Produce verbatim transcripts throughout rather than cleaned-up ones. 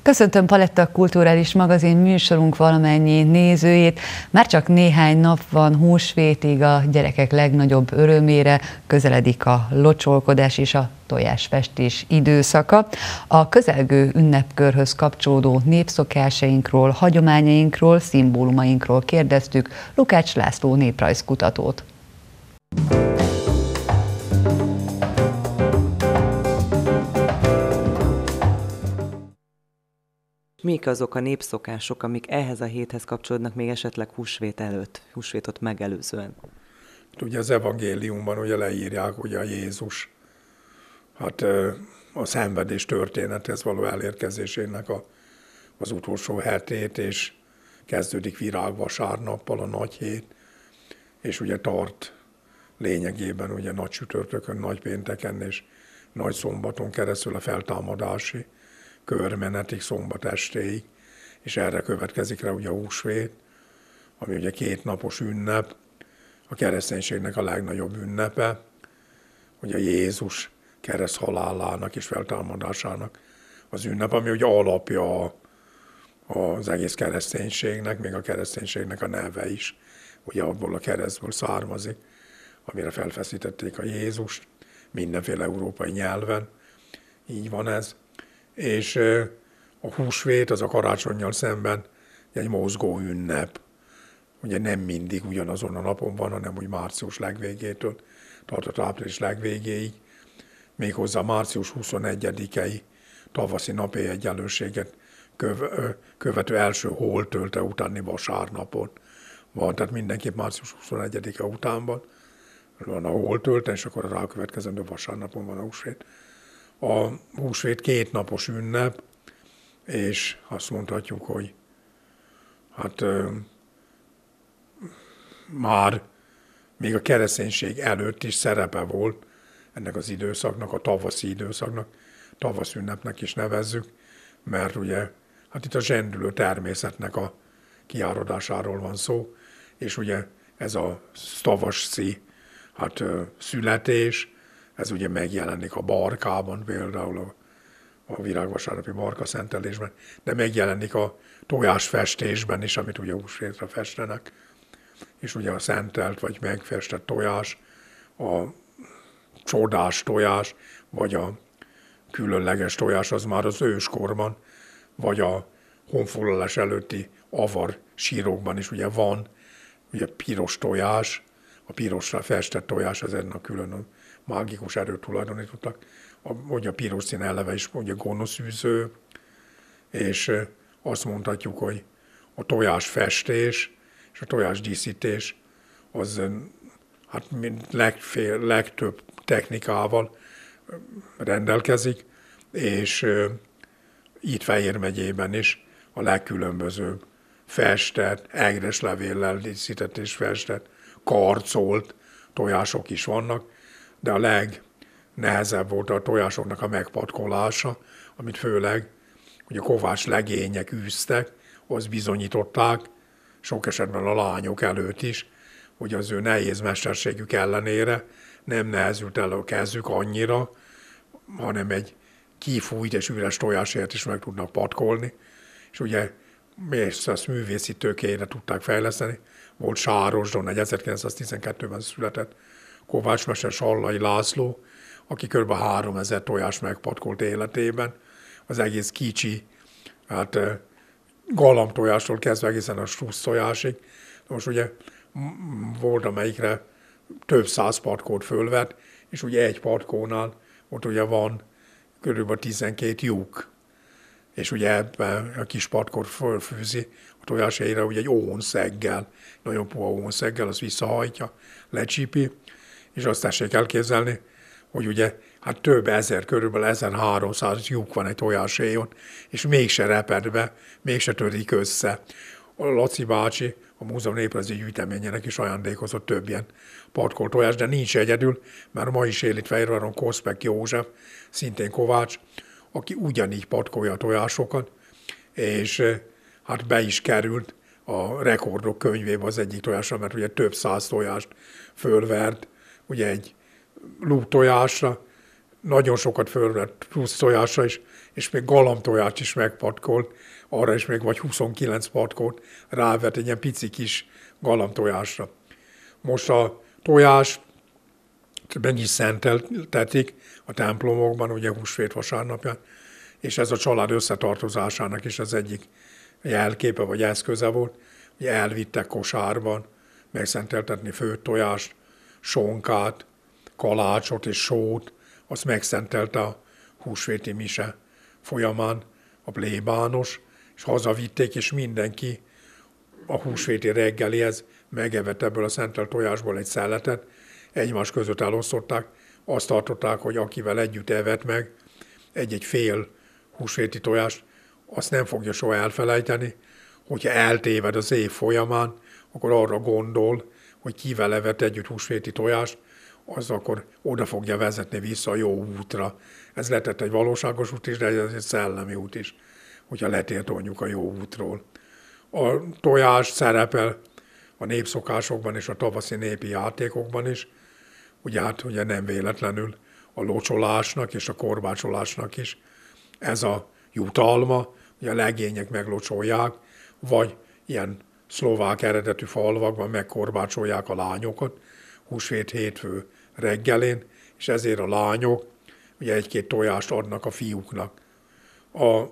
Köszöntöm Paletta Kulturális Magazin műsorunk valamennyi nézőjét. Már csak néhány nap van húsvétig, a gyerekek legnagyobb örömére közeledik a locsolkodás és a tojásfestés időszaka. A közelgő ünnepkörhöz kapcsolódó népszokásainkról, hagyományainkról, szimbólumainkról kérdeztük Lukács László néprajzkutatót. Mik azok a népszokások, amik ehhez a héthez kapcsolódnak még esetleg húsvét előtt, húsvétot megelőzően? Ugye az evangéliumban ugye leírják, hogy a Jézus hát a szenvedés történethez való elérkezésének a, az utolsó hetét, és kezdődik virágvasárnappal a nagy hét, és ugye tart lényegében ugye nagy csütörtökön, nagy pénteken és nagy szombaton keresztül a feltámadási körmenetig, szombat estéig, és erre következik rá ugye a húsvét, ami ugye két napos ünnep, a kereszténységnek a legnagyobb ünnepe, ugye Jézus kereszt halálának és feltámadásának az ünnep, ami ugye alapja az egész kereszténységnek, még a kereszténységnek a neve is, ugye abból a keresztből származik, amire felfeszítették a Jézust, mindenféle európai nyelven, így van ez. És a húsvét az a karácsonnyal szemben egy mozgó ünnep. Ugye nem mindig ugyanazon a napon van, hanem úgy március legvégétől tartott április legvégéig. Méghozzá március huszonegyedikei tavaszi napi egyenlőséget követő első holtölte utáni vasárnapon van. Tehát mindenképp március huszonegyedike utánban van a holtölte, és akkor a rákövetkezendő vasárnapon van a húsvét. A húsvét két napos ünnep, és azt mondhatjuk, hogy hát ö, már még a kereszténység előtt is szerepe volt ennek az időszaknak, a tavaszi időszaknak, tavasz ünnepnek is nevezzük, mert ugye hát itt a zsendülő természetnek a kiáradásáról van szó, és ugye ez a tavaszi hát, ö, születés, ez ugye megjelenik a barkában, például a, a virágvasárnapi barka szentelésben, de megjelenik a tojásfestésben is, amit ugye húsvétra festenek, és ugye a szentelt vagy megfestett tojás, a csodás tojás, vagy a különleges tojás az már az őskorban, vagy a honfoglalás előtti avar sírokban is ugye van, ugye piros tojás, a pirosra festett tojás, ez ennek külön mágikus erőt tulajdonítottak, hogy a piros szín eleve is ugye gonoszűző, és azt mondhatjuk, hogy a tojásfestés és a tojásdíszítés az hát legfél, legtöbb technikával rendelkezik, és itt Fejér megyében is a legkülönbözőbb festett, egreslevéllel díszített és festett, karcolt tojások is vannak, de a legnehezebb volt a tojásoknak a megpatkolása, amit főleg ugye kovács legények űztek, azt bizonyították, sok esetben a lányok előtt is, hogy az ő nehéz mesterségük ellenére nem nehezült el a kezük annyira, hanem egy kifújt és üres tojásért is meg tudnak patkolni, és ugye ezt művészi tőkéjére tudták fejleszteni. Volt Sárosdon, egy ezerkilencszáztizenkettőben született kovácsmester Sallai László, aki kb. háromezer tojás megpatkolt életében, az egész kicsi, hát galamtojástól kezdve egészen a strusz tojásig. Most ugye volt, amelyikre több száz patkolt fölvett, és ugye egy patkónál ott ugye van kb. tizenkét lyuk, és ugye ebben a kis patkót fölfűzi a tojásére ugye egy ónszeggel, nagyon puha ónszeggel, az visszahajtja, lecsipi, és azt tessék elképzelni, hogy ugye hát több ezer, körülbelül ezerháromszáz lyuk van egy tojáséjon, és mégse reped be, mégse törik össze. A Laci bácsi a Múzeum néprajzi gyűjteményének is ajándékozott több ilyen patkolt tojás, de nincs egyedül, mert ma is él itt Fehérváron Koszpek József, szintén kovács, aki ugyanígy patkolja a tojásokat, és hát be is került a rekordok könyvébe az egyik tojásra, mert ugye több száz tojást fölvert, ugye egy lúgtojásra, nagyon sokat fölvett plusz tojásra is, és még galamtojást is megpatkolt, arra is még vagy huszonkilenc patkót rávett egy ilyen pici kis galamtojásra. Most a tojás meg is szenteltetik a templomokban, ugye húsvét vasárnapján, és ez a család összetartozásának is az egyik jelképe vagy eszköze volt, hogy elvittek kosárban megszenteltetni főtt tojást, sonkát, kalácsot és sót, azt megszentelte a húsvéti mise folyamán a plébános, és hazavitték, és mindenki a húsvéti reggelihez megevett ebből a szentelt tojásból egy szeletet, egymás között elosztották, azt tartották, hogy akivel együtt evett meg egy-egy fél húsvéti tojást, azt nem fogja soha elfelejteni, hogyha eltéved az év folyamán, akkor arra gondol, hogy kivel evett együtt húsvéti tojást, az akkor oda fogja vezetni vissza a jó útra. Ez lehetett egy valóságos út is, de ez egy szellemi út is, hogyha letértoljuk a jó útról. A tojás szerepel a népszokásokban és a tavaszi népi játékokban is, ugye hát ugye nem véletlenül a locsolásnak és a korbácsolásnak is ez a jutalma, ugye a legények meglocsolják, vagy ilyen szlovák eredetű falvakban megkorbácsolják a lányokat húsvét hétfő reggelén, és ezért a lányok ugye egy-két tojást adnak a fiúknak. A, az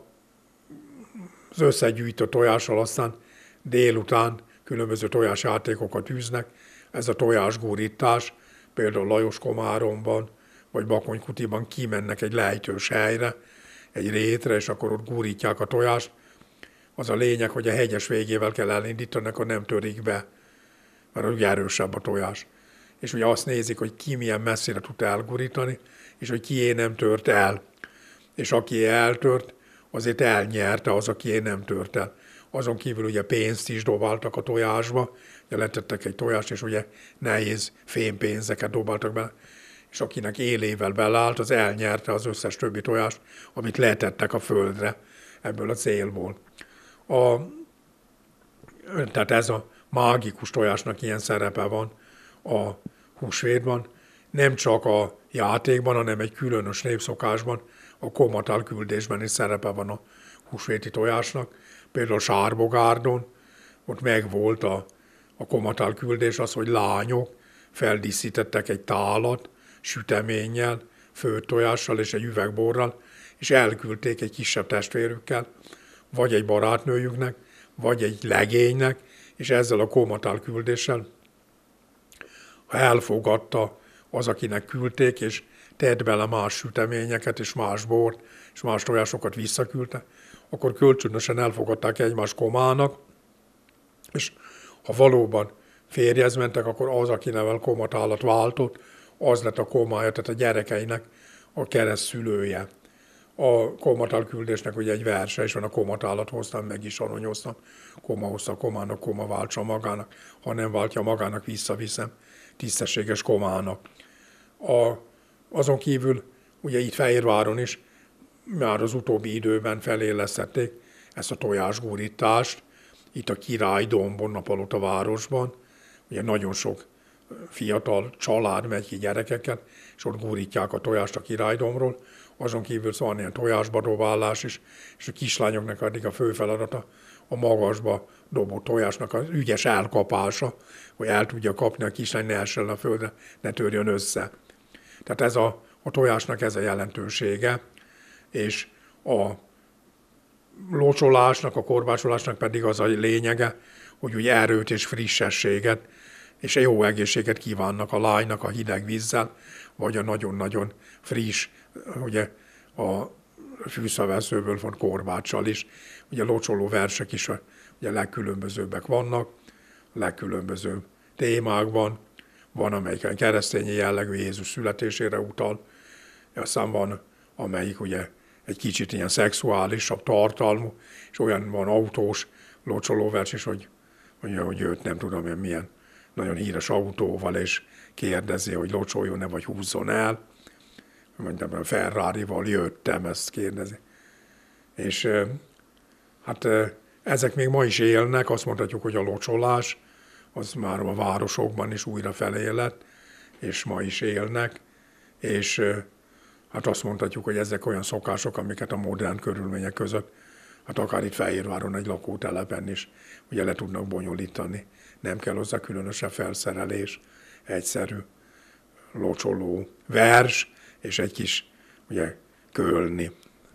összegyűjtött tojással aztán délután különböző tojásjátékokat űznek, ez a tojásgurítás, például Lajos-Komáromban, vagy Bakonykutiban kimennek egy lejtős helyre, egy rétre, és akkor ott gurítják a tojást. Az a lényeg, hogy a hegyes végével kell elindítani, akkor nem törik be, mert ugye erősebb a tojás. És ugye azt nézik, hogy ki milyen messzire tud elgurítani, és hogy kié nem tört el. És aki eltört, azért elnyerte az, aki nem tört el. Azon kívül ugye pénzt is dobáltak a tojásba, ugye letettek egy tojást, és ugye nehéz fémpénzeket dobáltak bele, és akinek élével beleállt, az elnyerte az összes többi tojást, amit letettek a földre ebből a célból. A, tehát ez a mágikus tojásnak ilyen szerepe van a húsvétban, nem csak a játékban, hanem egy különös népszokásban, a komatál küldésben is szerepe van a húsvéti tojásnak. Például Sárbogárdon, ott megvolt a, a komatál küldés az, hogy lányok feldíszítettek egy tálat süteménnyel, főtt tojással és egy üvegborral, és elküldték egy kisebb testvérükkel, vagy egy barátnőjüknek, vagy egy legénynek, és ezzel a komatál küldéssel, ha elfogadta az, akinek küldték, és tett bele más süteményeket, és más bort, és más tojásokat visszaküldte, akkor kölcsönösen elfogadták egymás komának, és ha valóban férjhez mentek, akkor az, akinevel komatálat váltott, az lett a komája, tehát a gyerekeinek a kereszt szülője. A komatál küldésnek ugye egy verse is van, a komatálat hoztam, meg is aranyoztam, koma hozta komának, koma váltsa magának, ha nem váltja magának, visszaviszem tisztességes komának. A, azon kívül ugye itt Fehérváron is már az utóbbi időben felélesztették ezt a tojásgúrítást, itt a Királydombon, Napalota városban, ugye nagyon sok fiatal család megy ki gyerekeket, és ott gúrítják a tojást a Királydombról, azon kívül van ilyen tojásba dobálás is, és a kislányoknak addig a fő feladata a magasba dobott tojásnak az ügyes elkapása, hogy el tudja kapni a kislány, ne essen a földre, ne törjön össze. Tehát ez a, a tojásnak ez a jelentősége, és a locsolásnak, a korbácsolásnak pedig az a lényege, hogy úgy erőt és frissességet, és jó egészséget kívánnak a lánynak a hideg vízzel, vagy a nagyon-nagyon friss, ugye a fűszaveszőből van korbáccsal is. Ugye locsoló versek is ugye legkülönbözőbbek vannak, legkülönbözőbb témákban. Van, amelyik keresztény jellegű Jézus születésére utal, aztán van, amelyik ugye egy kicsit ilyen szexuálisabb tartalmú, és olyan van autós locsolóvers is, hogy, hogy, hogy őt nem tudom én milyen nagyon híres autóval, és kérdezi, hogy locsoljon-e, vagy húzzon el. Mondtam, a Ferrarival jöttem, ezt kérdezi. És hát ezek még ma is élnek, azt mondhatjuk, hogy a locsolás, az már a városokban is újra felélet, és ma is élnek, és hát azt mondhatjuk, hogy ezek olyan szokások, amiket a modern körülmények között, hát akár itt Fehérváron egy lakótelepen is ugye le tudnak bonyolítani. Nem kell hozzá különösebb felszerelés, egyszerű locsoló vers, és egy kis ugye kölni.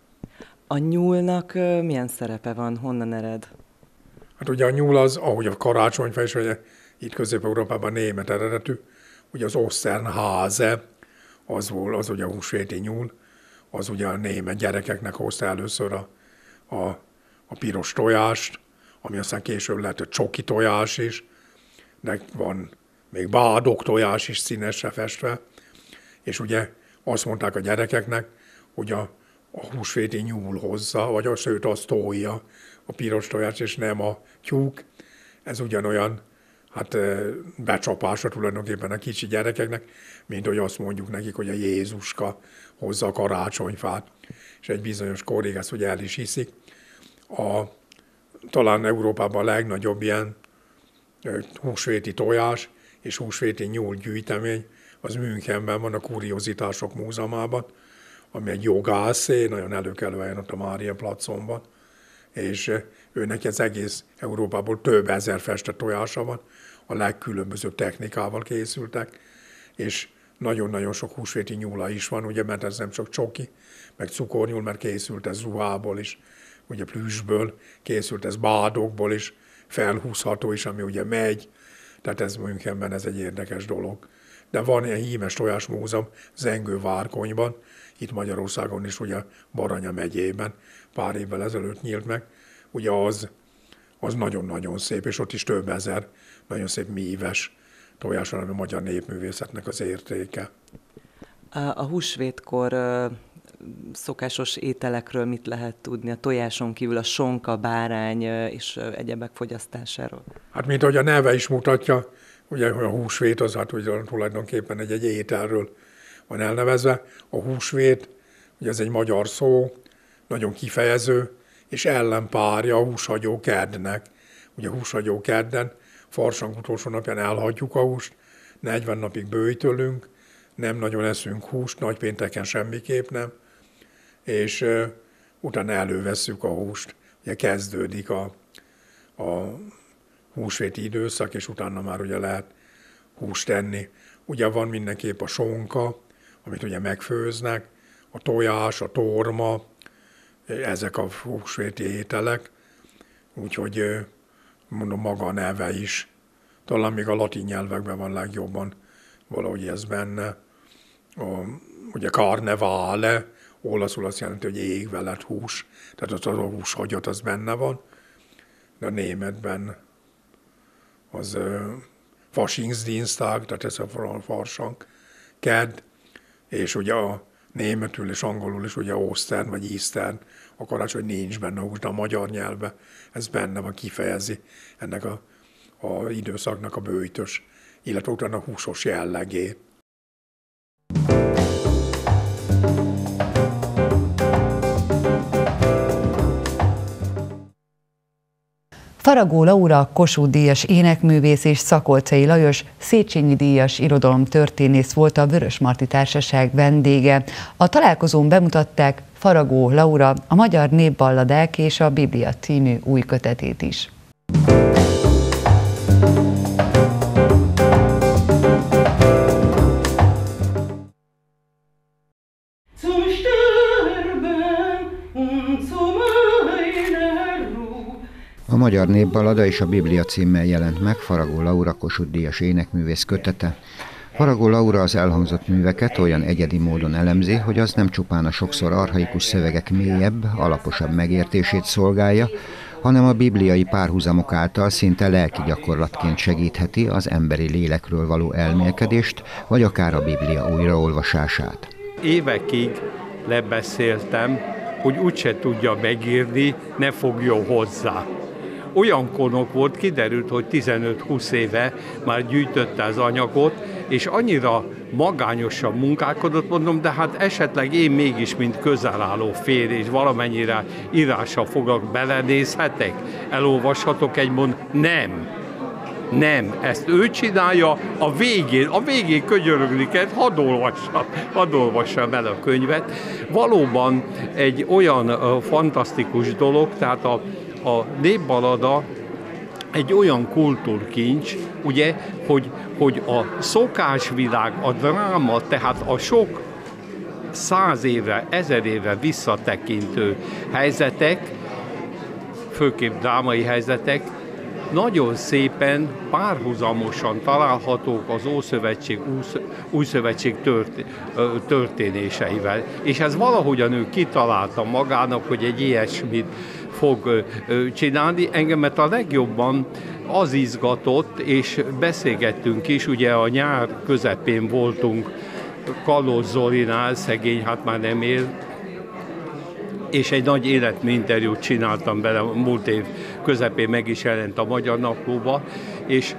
A nyúlnak milyen szerepe van? Honnan ered? Hát ugye a nyúl az, ahogy a karácsonyfa is, ugye itt Közép-Európában német eredetű, ugye az Osternhase, az volt, az ugye a húsvéti nyúl, az ugye a német gyerekeknek hozta először a, a, a piros tojást, ami aztán később lehet a csoki tojás is, de van még bádok tojás is színesre festve, és ugye azt mondták a gyerekeknek, hogy a, a húsvéti nyúl hozza, vagy a sőt az tolja a piros tojást, és nem a tyúk. Ez ugyanolyan hát becsapása tulajdonképpen a kicsi gyerekeknek, mint hogy azt mondjuk nekik, hogy a Jézuska hozza a karácsonyfát, és egy bizonyos korig ezt ugye el is hiszik. A, talán Európában a legnagyobb ilyen húsvéti tojás és húsvéti nyúl gyűjtemény, az Münchenben van, a Kuriozitások Múzeumában, ami egy jogászé, nagyon előkelő helyen ott a Mária placon van, és őnek az egész Európából több ezer festett tojása van, a legkülönbözőbb technikával készültek, és nagyon-nagyon sok húsvéti nyúla is van, ugye, mert ez nem csak csoki, meg cukornyúl, mert készült ez ruhából is, ugye plüssből, készült ez bádokból is, felhúzható is, ami ugye megy, tehát ez Münchenben ez egy érdekes dolog. De van ilyen hímes tojásmúzeum Zengő-Várkonyban, itt Magyarországon is, ugye Baranya megyében, pár évvel ezelőtt nyílt meg, ugye az, az nagyon-nagyon szép, és ott is több ezer nagyon szép míves tojás van, ami a magyar népművészetnek az értéke. A húsvétkor szokásos ételekről mit lehet tudni? A tojáson kívül a sonka, bárány és egyebek fogyasztásáról? Hát mint ahogy a neve is mutatja, ugye a húsvét az hát ugye tulajdonképpen egy, egy ételről van elnevezve. A húsvét, ugye ez egy magyar szó, nagyon kifejező, és ellenpárja a húshagyó kednek. Ugye a húshagyó kedden farsang utolsó napján elhagyjuk a húst, negyven napig bőjtölünk, nem nagyon eszünk húst, nagypénteken semmiképp nem, és uh, utána elővesszük a húst. Ugye kezdődik a, a húsvéti időszak, és utána már ugye lehet húst enni. Ugye van mindenképp a sonka, amit ugye megfőznek, a tojás, a torma, ezek a húsvéti ételek, úgyhogy mondom, maga a neve is. Talán még a latin nyelvekben van legjobban valahogy ez benne. A, ugye carnevale, olaszul azt jelenti, hogy égve lett hús, tehát az a húshagyat az benne van, de a németben az uh, Faschingsdienstag, tehát ez a farsang, kedd, és ugye a németül és angolul is ugye Ostern vagy Eastern, a karácsony nincs benne, de a magyar nyelvben ez benne van, kifejezi ennek a, a időszaknak a bőjtös, illetve utána a húsos jellegét. Faragó Laura Kossuth-díjas énekművész és Szakolczai Lajos Széchenyi-díjas irodalomtörténész volt a Vörösmarty Társaság vendége. A találkozón bemutatták Faragó Laura a Magyar Népballadák és a Biblia című új kötetét is. A Magyar Népballada és a Biblia címmel jelent meg Faragó Laura Kossuth-díjas énekművész kötete. Faragó Laura az elhangzott műveket olyan egyedi módon elemzi, hogy az nem csupán a sokszor archaikus szövegek mélyebb, alaposabb megértését szolgálja, hanem a bibliai párhuzamok által szinte lelki gyakorlatként segítheti az emberi lélekről való elmélkedést, vagy akár a Biblia újraolvasását. Évekig lebeszéltem, hogy úgyse tudja megírni, ne fogjon hozzá. Olyan konok volt, kiderült, hogy tizenöt-húsz éve már gyűjtötte az anyagot, és annyira magányosan munkálkodott, mondom, de hát esetleg én mégis, mint közelálló férj, és valamennyire írással fogok, belenézhetek, elolvashatok egy mond, nem. Nem, ezt ő csinálja, a végén, a végén könyörögni kell, hadd olvassam, hadd olvassam el a könyvet. Valóban egy olyan uh, fantasztikus dolog, tehát a, a népbalada egy olyan kultúrkincs, ugye, hogy, hogy a szokásvilág, a dráma, tehát a sok száz évre, ezer évre visszatekintő helyzetek, főképp drámai helyzetek, nagyon szépen párhuzamosan találhatók az Ószövetség, Újszövetség történéseivel. És ez valahogyan ő kitalálta magának, hogy egy ilyesmit fog csinálni. Engemet a legjobban az izgatott, és beszélgettünk is, ugye a nyár közepén voltunk Kalóz Zolinál, szegény, hát már nem él, és egy nagy életmű interjút csináltam bele, múlt év közepén meg is jelent a Magyar Naplóba, és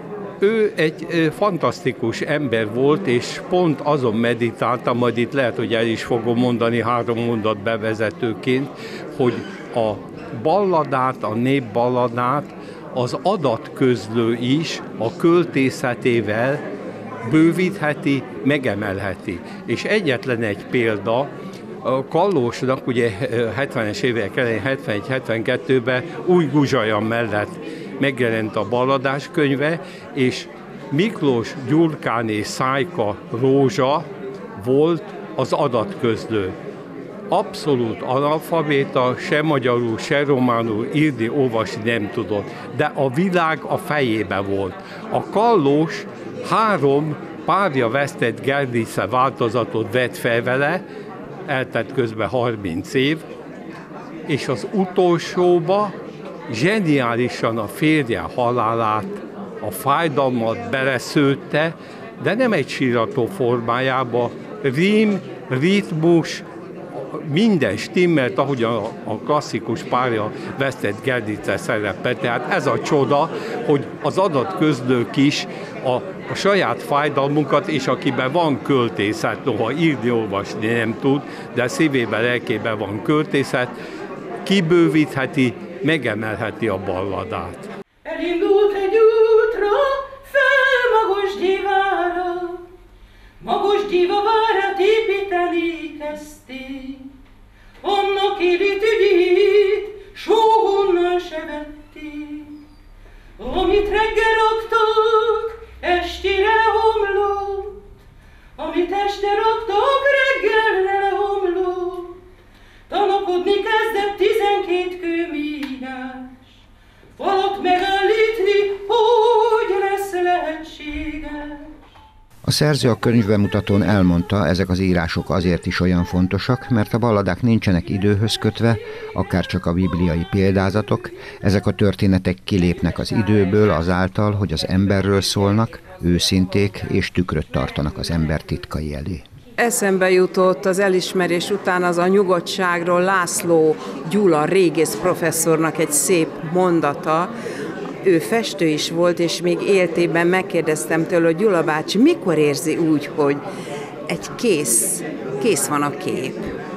ő egy fantasztikus ember volt, és pont azon meditáltam, majd itt lehet, hogy el is fogom mondani három mondat bevezetőként, hogy a balladát, a népballadát az adatközlő is a költészetével bővítheti, megemelheti. És egyetlen egy példa, a Kallósnak ugye hetvenes évek elején, hetvenegy hetvenkettőben Új Guzsajam mellett megjelent a balladás könyve, és Miklós Gyurkáné Szájka Rózsa volt az adatközlő. Abszolút analfabéta, se magyarul, se románul írni, olvasni nem tudott, de a világ a fejébe volt. A Kallós három párja vesztett Gerdice változatot vett fel vele, eltett közben harminc év, és az utolsóba zseniálisan a férje halálát, a fájdalmat beleszőtte, de nem egy sírató formájába, rím, ritmus, minden stimmelt, ahogy a, a klasszikus párja vesztett Gerdice szerepe. Tehát ez a csoda, hogy az adatközlők is a, a saját fájdalmunkat, és akiben van költészet, noha írni, olvasni nem tud, de szívében, lelkében van költészet, kibővítheti, megemelheti a balladát. Elindult egy útra, fel Magosgyévára, Magosgyéva várát építeni kezdték. Annak élit ügyét sohonnan se vették. Amit reggel raktak, estére omlott, amit este raktak, reggelre leomlott. Tanakodni kezdett tizenkét kőmínás, falat megállítni, hogy lesz lehetséges. A szerző a könyvbemutatón elmondta, ezek az írások azért is olyan fontosak, mert a balladák nincsenek időhöz kötve, akár csak a bibliai példázatok, ezek a történetek kilépnek az időből azáltal, hogy az emberről szólnak, őszinték és tükröt tartanak az ember titkai elé. Eszembe jutott az elismerés után az a nyugodtságról László Gyula régész professzornak egy szép mondata. Ő festő is volt, és még éltében megkérdeztem tőle, hogy Gyula bácsi, mikor érzi úgy, hogy egy kész, kész van a kép?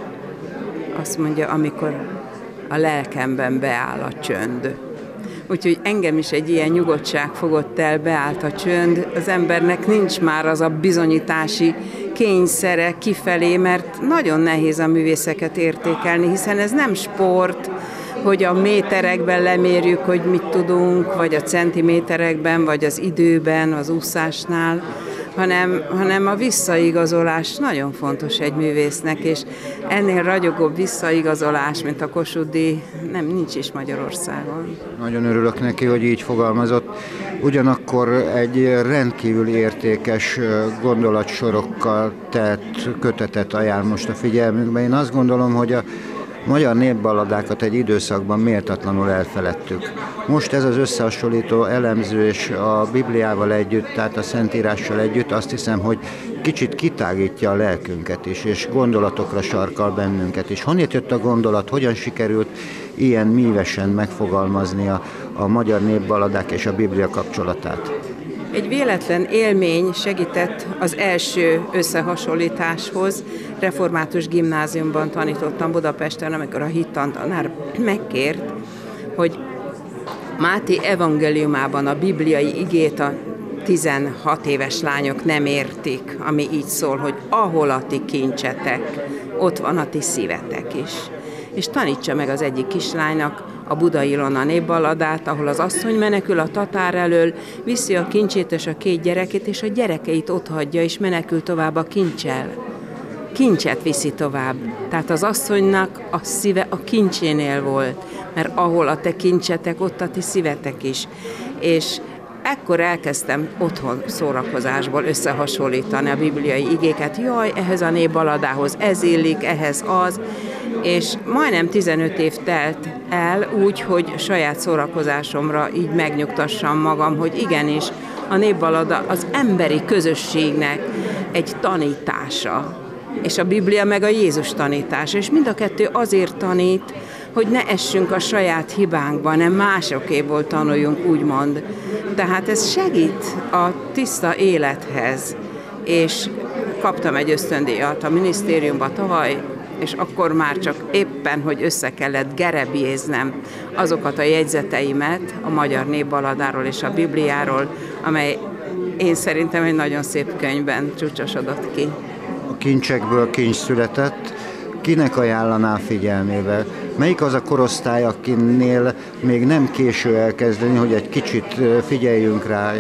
Azt mondja, amikor a lelkemben beáll a csönd. Úgyhogy engem is egy ilyen nyugodtság fogott el, beállt a csönd. Az embernek nincs már az a bizonyítási kényszere kifelé, mert nagyon nehéz a művészeket értékelni, hiszen ez nem sport, hogy a méterekben lemérjük, hogy mit tudunk, vagy a centiméterekben, vagy az időben, az úszásnál, hanem, hanem a visszaigazolás nagyon fontos egy művésznek, és ennél ragyogóbb visszaigazolás, mint a Kossuth-díj, nem, nincs is Magyarországon. Nagyon örülök neki, hogy így fogalmazott. Ugyanakkor egy rendkívül értékes gondolatsorokkal tett kötetet ajánl most a figyelmünkbe. Én azt gondolom, hogy a magyar népballadákat egy időszakban méltatlanul elfeledtük. Most ez az összehasonlító elemző és a Bibliával együtt, tehát a Szentírással együtt azt hiszem, hogy kicsit kitágítja a lelkünket is, és gondolatokra sarkal bennünket is. Honnét jött a gondolat, hogyan sikerült ilyen mívesen megfogalmazni a, a magyar népballadák és a Biblia kapcsolatát? Egy véletlen élmény segített az első összehasonlításhoz. Református gimnáziumban tanítottam Budapesten, amikor a hittantanár megkért, hogy Máté evangéliumában a bibliai igét a tizenhat éves lányok nem értik, ami így szól, hogy ahol a ti kincsetek, ott van a ti szívetek is. És tanítsa meg az egyik kislánynak a Buda Ilona népballadát, ahol az asszony menekül a tatár elől, viszi a kincsét és a két gyerekét, és a gyerekeit otthagyja, és menekül tovább a kincsel. Kincset viszi tovább. Tehát az asszonynak a szíve a kincsénél volt, mert ahol a te kincsetek, ott a ti szívetek is. És ekkor elkezdtem otthon szórakozásból összehasonlítani a bibliai igéket. Jaj, ehhez a népballadához ez illik, ehhez az, és majdnem tizenöt év telt el úgy, hogy saját szórakozásomra így megnyugtassam magam, hogy igenis a népballada az emberi közösségnek egy tanítása, és a Biblia meg a Jézus tanítása, és mind a kettő azért tanít, hogy ne essünk a saját hibánkba, hanem másokéból tanuljunk, úgymond. Tehát ez segít a tiszta élethez, és kaptam egy ösztöndíjat a minisztériumban tavaly, és akkor már csak éppen, hogy össze kellett gerebjéznem azokat a jegyzeteimet a magyar népballadáról és a Bibliáról, amely én szerintem egy nagyon szép könyvben csúcsosodott ki. A kincsekből kincs született. Kinek ajánlaná figyelmével? Melyik az a korosztály, akinél még nem késő elkezdeni, hogy egy kicsit figyeljünk rá?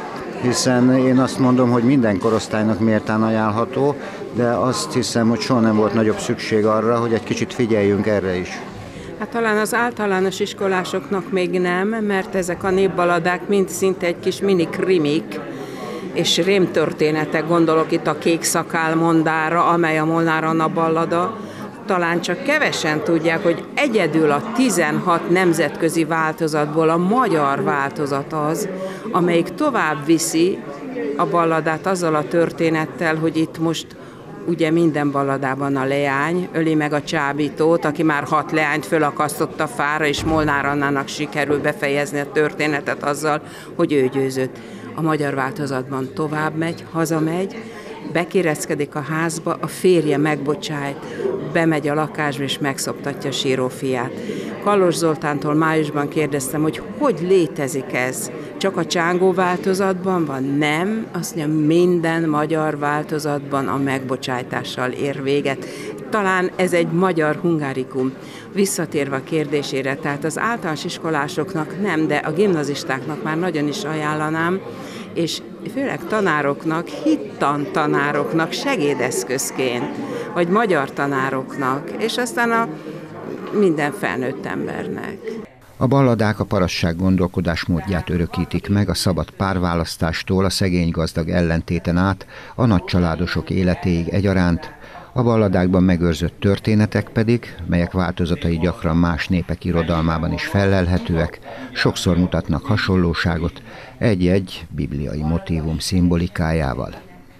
Hiszen én azt mondom, hogy minden korosztálynak méltán ajánlható, de azt hiszem, hogy soha nem volt nagyobb szükség arra, hogy egy kicsit figyeljünk erre is. Hát talán az általános iskolásoknak még nem, mert ezek a népballadák mind szinte egy kis mini krimik, és rémtörténetek, gondolok itt a Kék szakál mondára, amely a Molnár Anna ballada. Talán csak kevesen tudják, hogy egyedül a tizenhat nemzetközi változatból a magyar változat az, amelyik tovább viszi a balladát azzal a történettel, hogy itt most ugye minden balladában a leány öli meg a csábítót, aki már hat leányt fölakasztott a fára, és Molnár Annának sikerül befejezni a történetet azzal, hogy ő győzött. A magyar változatban tovább megy, hazamegy, bekéreckedik a házba, a férje megbocsájt, bemegy a lakásba és megszoptatja síró fiát. Kallos Zoltántól májusban kérdeztem, hogy hogy létezik ez? Csak a csángó változatban van? Nem, azt mondja, minden magyar változatban a megbocsájtással ér véget. Talán ez egy magyar hungarikum. Visszatérve a kérdésére, tehát az általános iskolásoknak nem, de a gimnazistáknak már nagyon is ajánlanám, és főleg tanároknak, hittan tanároknak segédeszközként, vagy magyar tanároknak, és aztán a minden felnőtt embernek. A balladák a parasság gondolkodásmódját örökítik meg a szabad párválasztástól a szegény-gazdag ellentéten át a nagycsaládosok életéig egyaránt, a balladákban megőrzött történetek pedig, melyek változatai gyakran más népek irodalmában is fellelhetőek, sokszor mutatnak hasonlóságot egy-egy bibliai motívum szimbolikájával.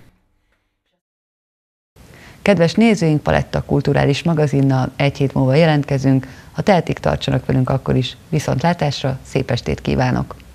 Kedves nézőink, Paletta kulturális magazinnal egy hét múlva jelentkezünk. Ha tehetik, tartsanak velünk akkor is. Viszontlátásra, szép estét kívánok!